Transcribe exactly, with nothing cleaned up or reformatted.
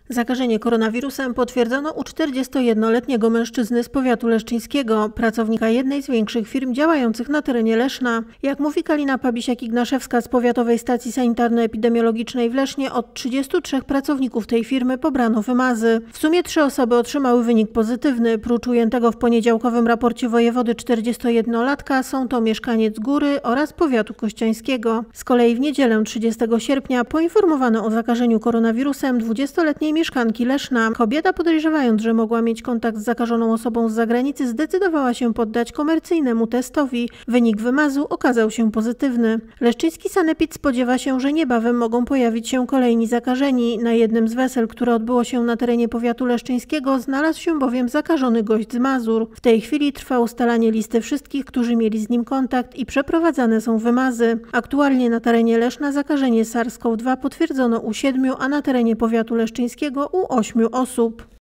Zakażenie koronawirusem potwierdzono u czterdziestojednoletniego mężczyzny z powiatu leszczyńskiego, pracownika jednej z większych firm działających na terenie Leszna. Jak mówi Kalina Pabisiak-Ignaszewska z Powiatowej Stacji Sanitarno-Epidemiologicznej w Lesznie, od trzydziestu trzech pracowników tej firmy pobrano wymazy. W sumie trzy osoby otrzymały wynik pozytywny. Prócz ujętego w poniedziałkowym raporcie wojewody czterdziestojednolatka są to mieszkaniec Góry oraz powiatu kościańskiego. Z kolei w niedzielę trzydziestego sierpnia poinformowano o zakażeniu koronawirusem dwudziestoletniej mieszkanki Leszna. Kobieta, podejrzewając, że mogła mieć kontakt z zakażoną osobą z zagranicy, zdecydowała się poddać komercyjnemu testowi. Wynik wymazu okazał się pozytywny. Leszczyński sanepid spodziewa się, że niebawem mogą pojawić się kolejni zakażeni. Na jednym z wesel, które odbyło się na terenie powiatu leszczyńskiego, znalazł się bowiem zakażony gość z Mazur. W tej chwili trwa ustalanie listy wszystkich, którzy mieli z nim kontakt, i przeprowadzane są wymazy. Aktualnie na terenie Leszna zakażenie SARS CoV dwa potwierdzono u siedmiu, a na terenie powiatu leszczyńskiego u ośmiu osób.